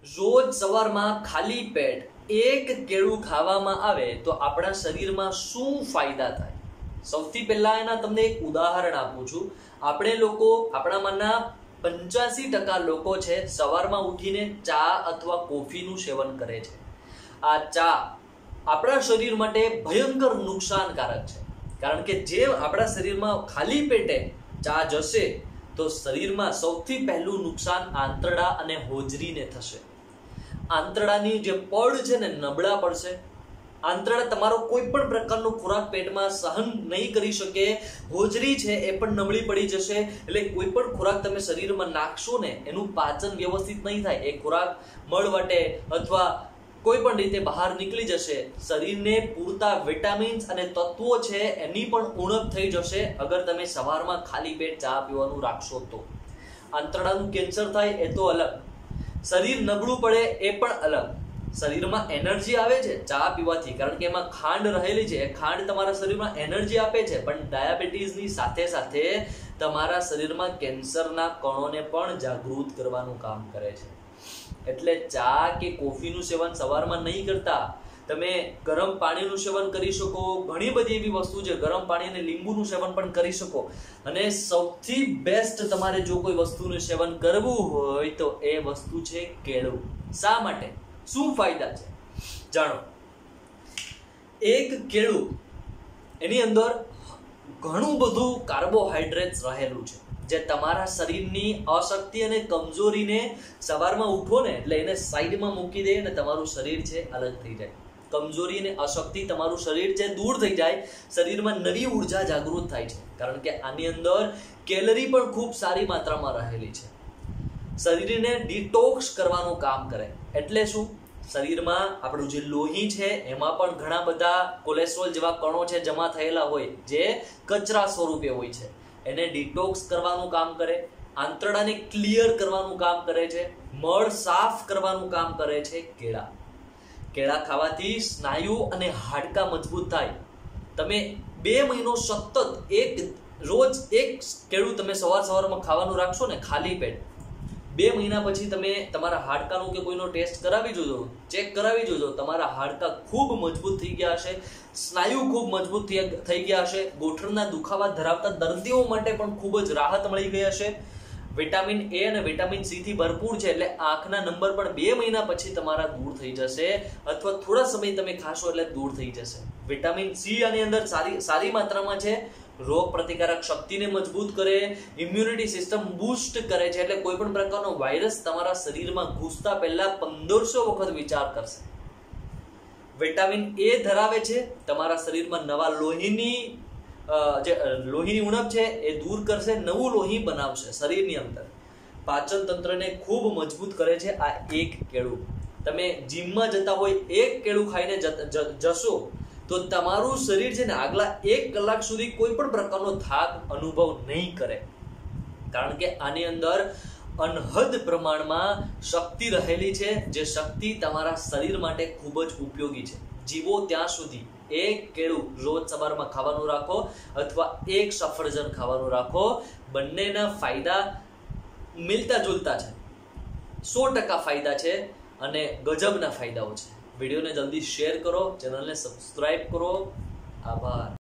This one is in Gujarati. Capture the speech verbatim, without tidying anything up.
રોજ સવારમાં ખાલી પેટ એક કેળું ખાવામાં આવે તો આપણા શરીરમાં શું ફાયદા થાય? સૌથી પહેલા એના તમને એક ઉદાહરણ આપું છું. આપણે લોકો આપણામાંના પંચ્યાસી ટકા લોકો છે સવારમાં ઉઠીને ચા અથવા કોફીનું સેવન કરે છે. આ ચા આપણા શરીર માટે ભયંકર નુકસાનકારક છે, કારણ કે જે આપણા શરીરમાં ખાલી પેટે ચા જશે તો શરીરમાં સૌથી પહેલું નુકસાન આંતરડા અને હોજરીને થશે. આંતરડાની જે પડ છે ને નબળા પડશે. આંતરડા તમારો કોઈ પણ પ્રકારનો ખોરાક પેટમાં સહન નહીં કરી શકે. હોજરી છે એ પણ નબળી પડી જશે. એટલે કોઈ પણ ખોરાક તમે શરીરમાં નાખશો ને એનું પાચન વ્યવસ્થિત નહીં થાય. એ ખોરાક મળ વાટે અથવા કોઈ પણ રીતે બહાર નીકળી જશે. શરીરને પૂરતા વિટામિન્સ અને તત્વો છે એની પણ ઉણપ થઈ જશે અગર તમે સવારમાં ખાલી પેટ ચા પીવાનું રાખશો તો. આંતરડાનું કેન્સર થાય એ તો અલગ, શરીર નબળું પડે એ પણ અલગ. શરીરમાં એનર્જી આવે છે ચા પીવાથી, કારણ કે એમાં ખાંડ રહેલી છે. એ ખાંડ તમારા શરીરમાં એનર્જી આપે છે, પણ ડાયાબિટીસની સાથે સાથે તમારા શરીરમાં કેન્સરના કણોને પણ જાગૃત કરવાનું કામ કરે છે. એટલે ચા કે કોફીનું સેવન સવારમાં નહીં કરતા, તમે ગરમ પાણીનું સેવન કરી શકો. ઘણી બધી એવી વસ્તુ છે, ગરમ પાણી અને લીંબુનું સેવન પણ કરી શકો. અને સૌથી બેસ્ટ તમારે જો કોઈ વસ્તુનું સેવન કરવું હોય તો એ વસ્તુ છે કેળું. શા માટે? શું ફાયદા છે જાણો. એક કેળું એની અંદર ઘણું બધું કાર્બોહાઈડ્રેટ્સ રહેલું છે, જે તમારા શરીરની અશક્તિ અને કમજોરીને સવારમાં ઉઠો ને એટલે એને સાઈડમાં મૂકી દે અને તમારું શરીર છે અલગ થઈ જાય. કમજોરી અને અશક્તિ તમારું શરીર છે દૂર થઈ જાય. શરીરમાં નવી ઉર્જા જાગૃત થાય છે, કારણ કે આની અંદર કેલરી પણ ખૂબ સારી માત્રામાં રહેલી છે. શરીરને ડિટોક્સ કરવાનું કામ કરે. એટલે શું? શરીરમાં આપણું જે લોહી છે એમાં પણ ઘણા બધા કોલેસ્ટ્રોલ જેવા કણો છે જમા થયેલા હોય, જે કચરા સ્વરૂપે હોય છે. એને ડિટોક્સ કરવાનું કામ કરે. આંતરડાને ક્લિયર કરવાનું કામ કરે છે. મળ સાફ કરવાનું કામ કરે છે કેળા. કેળા ખાવાથી સ્નાયુ અને હાડકાં મજબૂત થાય. તમે બે મહિનો સતત એક રોજ એક કેળું તમે સવાર સવારમાં ખાવાનું રાખશો ને ખાલી પેટ, બે મહિના પછી તમે તમારા હાડકાનું કે કોઈનો ટેસ્ટ કરાવી જોજો, ચેક કરાવી જોજો. તમારા હાડકાં ખૂબ મજબૂત થઈ ગયા હશે, સ્નાયુ ખૂબ મજબૂત થઈ ગયા હશે. ગોઠણના દુખાવા ધરાવતા દર્દીઓ માટે પણ ખૂબ જ રાહત મળી ગઈ હશે. વિટામિન એ અને વિટામિન સી થી ભરપૂર છે, એટલે આંખના નંબર પણ બે મહિના પછી તમારા દૂર થઈ જશે, અથવા થોડા સમય તમે ખાશો એટલે દૂર થઈ જશે. વિટામિન સી આની અંદર સારી સારી માત્રામાં છે. રોગ પ્રતિકારક શક્તિને મજબૂત કરે, ઇમ્યુનિટી સિસ્ટમ બૂસ્ટ કરે છે. એટલે કોઈ પણ પ્રકારનો વાયરસ તમારા શરીરમાં ઘૂસતા પહેલા પંદરસો વખત વિચાર કરશે. વિટામિન એ ધરાવે છે, તમારા શરીરમાં નવા લોહીની જે લોહીની ઉણપ છે એ દૂર કરશે, નવું લોહી બનાવશે શરીરની અંદર. પાચન તંત્રને ખૂબ મજબૂત કરે છે આ એક કેળું. તમે જીમમાં જતા હોય, એક કેળું ખાઈને જશો તો તમારું શરીર છે ને આગલા એક કલાક સુધી કોઈ પણ પ્રકારનો થાક અનુભવ નહીં કરે, કારણ કે આની અંદર અનહદ પ્રમાણમાં શક્તિ રહેલી છે, જે શક્તિ તમારા શરીર માટે ખૂબ જ ઉપયોગી છે. જીવો ત્યાં સુધી એક કેળું રોજ સવારમાં ખાવાનું રાખો, અથવા એક સફરજન ખાવાનું રાખો. બંનેના ફાયદા મિલતા જુલતા છે, સો ટકા ફાયદા છે અને ગજબના ફાયદાઓ છે. વિડીયોને જલ્દી શેર કરો, ચેનલને સબસ્ક્રાઇબ કરો. આભાર.